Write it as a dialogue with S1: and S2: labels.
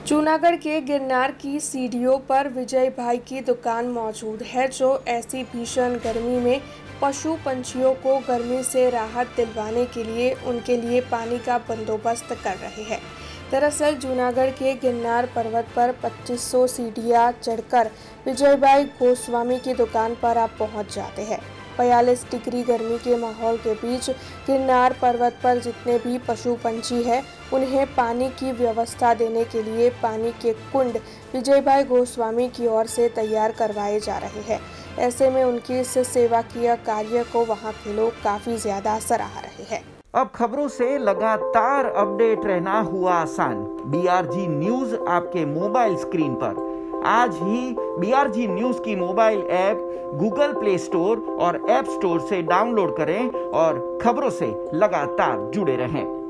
S1: जूनागढ़ के गिरनार की सीढ़ियों पर विजय भाई की दुकान मौजूद है, जो ऐसी भीषण गर्मी में पशु पंछियों को गर्मी से राहत दिलवाने के लिए उनके लिए पानी का बंदोबस्त कर रहे हैं। दरअसल जूनागढ़ के गिरनार पर्वत पर 2500 सीढ़ियां चढ़कर विजय भाई गोस्वामी की दुकान पर आप पहुंच जाते हैं। 42 डिग्री गर्मी के माहौल के बीच गिरनार पर्वत पर जितने भी पशु पंछी हैं, उन्हें पानी की व्यवस्था देने के लिए पानी के कुंड विजय भाई गोस्वामी की ओर से तैयार करवाए जा रहे हैं। ऐसे में उनकी इस सेवाकीय कार्य को वहां के लोग काफी ज्यादा सराह रहे हैं।
S2: अब खबरों से लगातार अपडेट रहना हुआ आसान। BRG न्यूज आपके मोबाइल स्क्रीन पर। आज ही BRG न्यूज की mobile app Google Play Store और ऐप स्टोर से डाउनलोड करें और खबरों से लगातार जुड़े रहें।